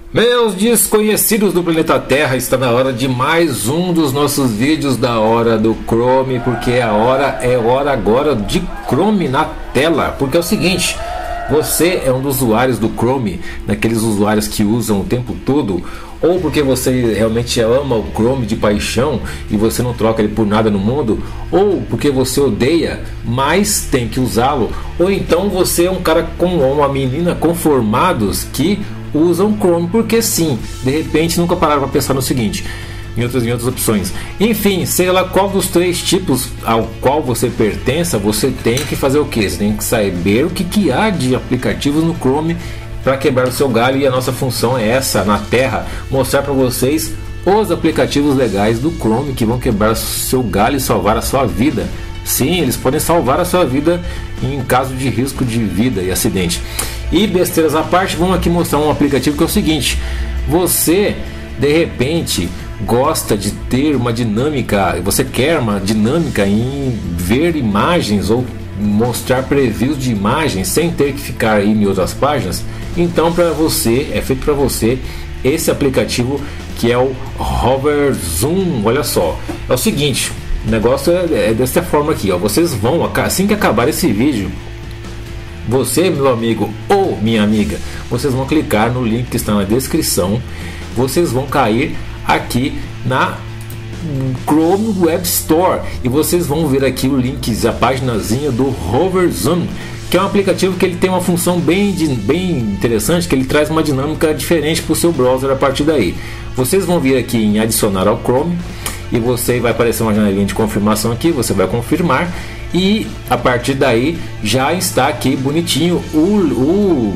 Meus desconhecidos do planeta Terra, está na hora de mais um dos nossos vídeos da hora do Chrome, porque a hora é hora agora de Chrome na tela. Porque é o seguinte, você é um dos usuários do Chrome, daqueles usuários que usam o tempo todo, ou porque você realmente ama o Chrome de paixão e você não troca ele por nada no mundo, ou porque você odeia, mas tem que usá-lo, ou então você é um cara com uma menina conformados que usam Chrome porque sim, de repente nunca pararam para pensar no seguinte, em outras opções. Enfim, sei lá qual dos três tipos ao qual você pertença, você tem que fazer o que? Você tem que saber o que há de aplicativos no Chrome para quebrar o seu galho, e a nossa função é essa na Terra, mostrar para vocês os aplicativos legais do Chrome que vão quebrar o seu galho e salvar a sua vida. Sim, eles podem salvar a sua vida em caso de risco de vida e acidente. E besteiras à parte, vamos aqui mostrar um aplicativo que é o seguinte: você de repente gosta de ter uma dinâmica, você quer uma dinâmica em ver imagens ou mostrar previews de imagens sem ter que ficar em outras páginas. Então para você, é feito para você esse aplicativo que é o Hover Zoom. Olha só, é o seguinte, o negócio é dessa forma aqui, ó. Vocês vão, assim que acabar esse vídeo, você, meu amigo ou minha amiga, vocês vão clicar no link que está na descrição. Vocês vão cair aqui na Chrome Web Store e vocês vão ver aqui o link, a paginazinha do Hover Zoom, que é um aplicativo que ele tem uma função bem interessante, que ele traz uma dinâmica diferente para o seu browser. A partir daí, vocês vão vir aqui em adicionar ao Chrome e você vai aparecer uma janelinha de confirmação aqui, você vai confirmar e a partir daí já está aqui bonitinho o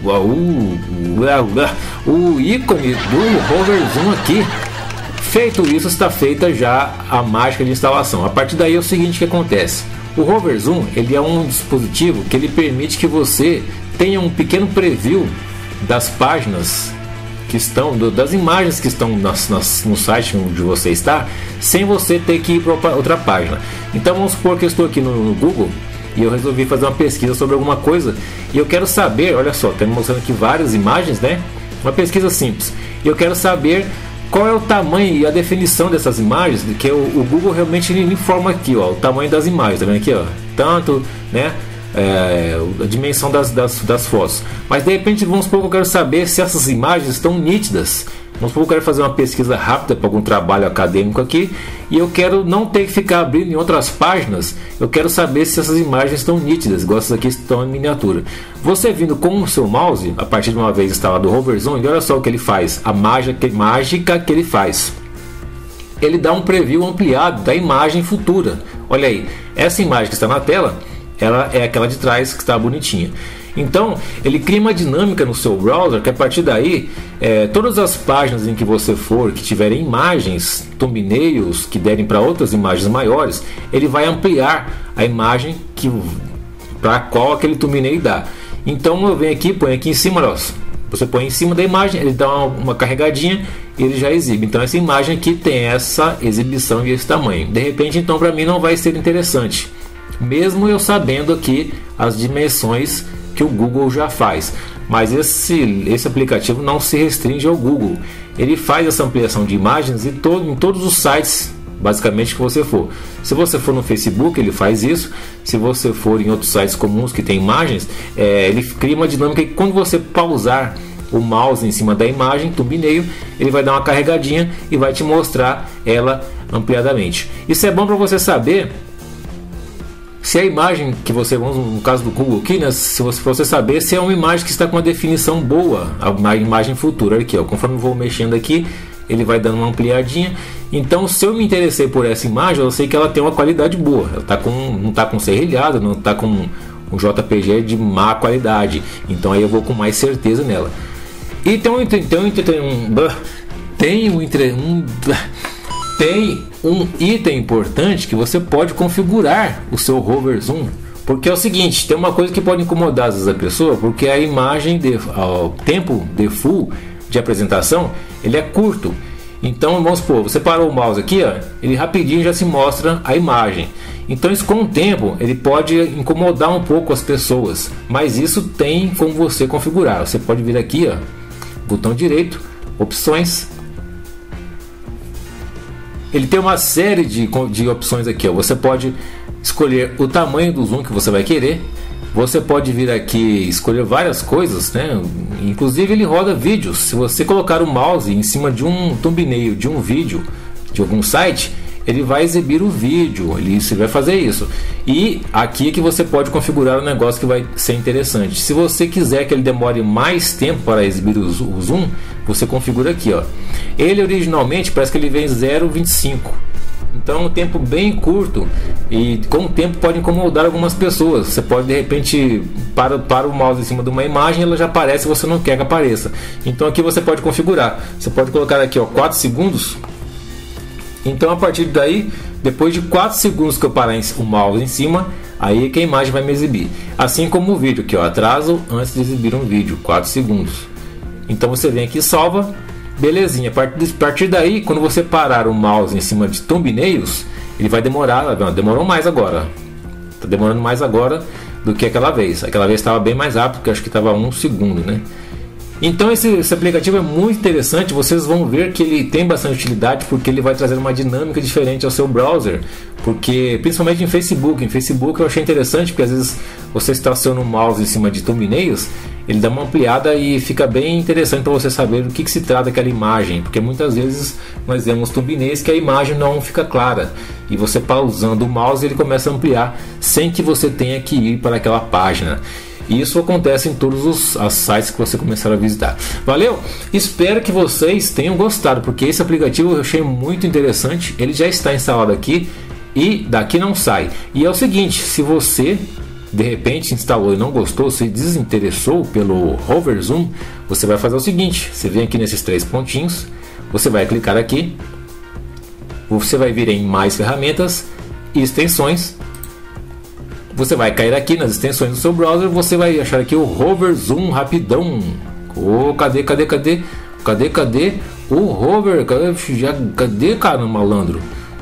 ícone do Hover Zoom aqui. Feito isso, está feita já a mágica de instalação. A partir daí é o seguinte que acontece: o Hover Zoom ele é um dispositivo que ele permite que você tenha um pequeno preview das páginas que estão, das imagens que estão no site onde você está, sem você ter que ir para outra página. Então vamos supor que eu estou aqui no Google e eu resolvi fazer uma pesquisa sobre alguma coisa e eu quero saber, olha só, está me mostrando aqui várias imagens, né? Uma pesquisa simples. E eu quero saber qual é o tamanho e a definição dessas imagens, que o Google realmente informa aqui, ó, o tamanho das imagens, tá vendo aqui, ó, tanto, né, a dimensão das fotos. Mas de repente vamos supor que eu quero saber se essas imagens estão nítidas. Vamos supor que eu quero fazer uma pesquisa rápida para algum trabalho acadêmico aqui e eu quero não ter que ficar abrindo em outras páginas. Eu quero saber se essas imagens estão nítidas, igual essas aqui estão em miniatura. Você vindo com o seu mouse, a partir de uma vez instalado o Hover Zoom, e olha só o que ele faz, a mágica que ele faz. Ele dá um preview ampliado da imagem futura. Olha aí, essa imagem que está na tela, ela é aquela de trás que está bonitinha. Então ele cria uma dinâmica no seu browser que a partir daí todas as páginas em que você for, que tiverem imagens, thumbnails que derem para outras imagens maiores, ele vai ampliar a imagem para qual aquele thumbnail dá. Então eu venho aqui, põe aqui em cima, ó, você põe em cima da imagem, ele dá uma carregadinha e ele já exibe. Então essa imagem aqui tem essa exibição e esse tamanho. De repente, então, para mim não vai ser interessante, mesmo eu sabendo aqui as dimensões que o Google já faz. Mas esse aplicativo não se restringe ao Google, ele faz essa ampliação de imagens em todos os sites basicamente que você for. Se você for no Facebook, ele faz isso. Se você for em outros sites comuns que tem imagens, ele cria uma dinâmica que quando você pausar o mouse em cima da imagem, thumbnail, ele vai dar uma carregadinha e vai te mostrar ela ampliadamente. Isso é bom para você saber se a imagem que você, no caso do Google aqui, né, se você saber se é uma imagem que está com uma definição boa, a imagem futura aqui, ó, conforme eu vou mexendo aqui, ele vai dando uma ampliadinha. Então, se eu me interessei por essa imagem, eu sei que ela tem uma qualidade boa, ela não está com serrilhado, não está com um JPG de má qualidade, então aí eu vou com mais certeza nela. E tem um item importante que você pode configurar o seu Hover Zoom, porque é o seguinte, tem uma coisa que pode incomodar às vezes a pessoa, porque a imagem, o tempo de full de apresentação, ele é curto. Então vamos supor, você parou o mouse aqui, ó, ele rapidinho já se mostra a imagem. Então isso com o tempo ele pode incomodar um pouco as pessoas, mas isso tem como você configurar. Você pode vir aqui, ó, botão direito, opções. Ele tem uma série de opções aqui, ó. Você pode escolher o tamanho do zoom que você vai querer. Você pode vir aqui e escolher várias coisas, né? Inclusive ele roda vídeos. Se você colocar o mouse em cima de um thumbnail de um vídeo de algum site, ele vai exibir o vídeo, ele vai fazer isso. E aqui é que você pode configurar um negócio que vai ser interessante. Se você quiser que ele demore mais tempo para exibir o zoom, você configura aqui, ó. Ele originalmente parece que ele vem 0,25. Então um tempo bem curto, e com o tempo pode incomodar algumas pessoas. Você pode de repente para o mouse em cima de uma imagem, ela já aparece e você não quer que apareça. Então aqui você pode configurar. Você pode colocar aqui, ó, 4 segundos. Então a partir daí, depois de 4 segundos que eu parar o mouse em cima, aí é que a imagem vai me exibir. Assim como o vídeo aqui, ó, atraso antes de exibir um vídeo, 4 segundos. Então você vem aqui e salva. Belezinha, a partir daí, quando você parar o mouse em cima de thumbnails, ele vai demorar, demorou mais agora. Tá demorando mais agora do que aquela vez. Aquela vez estava bem mais rápido, porque acho que estava 1 segundo, né? Então esse aplicativo é muito interessante. Vocês vão ver que ele tem bastante utilidade, porque ele vai trazer uma dinâmica diferente ao seu browser. Porque principalmente em Facebook eu achei interessante, porque às vezes você estaciona o mouse em cima de thumbnails, ele dá uma ampliada e fica bem interessante para você saber do que se trata aquela imagem, porque muitas vezes nós vemos thumbnails que a imagem não fica clara, e você pausando o mouse ele começa a ampliar sem que você tenha que ir para aquela página. E isso acontece em todos os sites que você começar a visitar. Valeu? Espero que vocês tenham gostado, porque esse aplicativo eu achei muito interessante. Ele já está instalado aqui e daqui não sai. E é o seguinte, se você de repente instalou e não gostou, se desinteressou pelo Hover Zoom, você vai fazer o seguinte: você vem aqui nesses 3 pontinhos, você vai clicar aqui, você vai vir em mais ferramentas e extensões. Você vai cair aqui nas extensões do seu browser, você vai achar aqui o Hover Zoom rapidão. Cadê o Hover? Cadê, cara, malandro?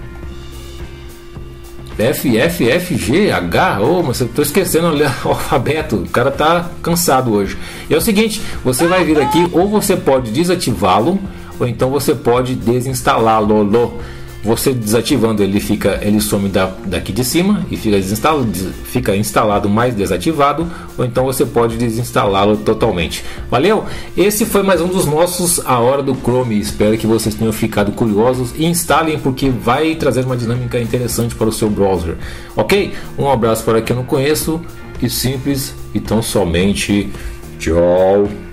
FFFGH, mas eu tô esquecendo o alfabeto, o cara tá cansado hoje. E é o seguinte, você vai vir aqui, ou você pode desativá-lo, ou então você pode desinstalá-lo. Você desativando ele some daqui de cima e fica instalado mais desativado, ou então você pode desinstalá-lo totalmente. Valeu? Esse foi mais um dos nossos A Hora do Chrome. Espero que vocês tenham ficado curiosos e instalem, porque vai trazer uma dinâmica interessante para o seu browser. Ok? Um abraço para quem eu não conheço, e simples, e tão somente tchau.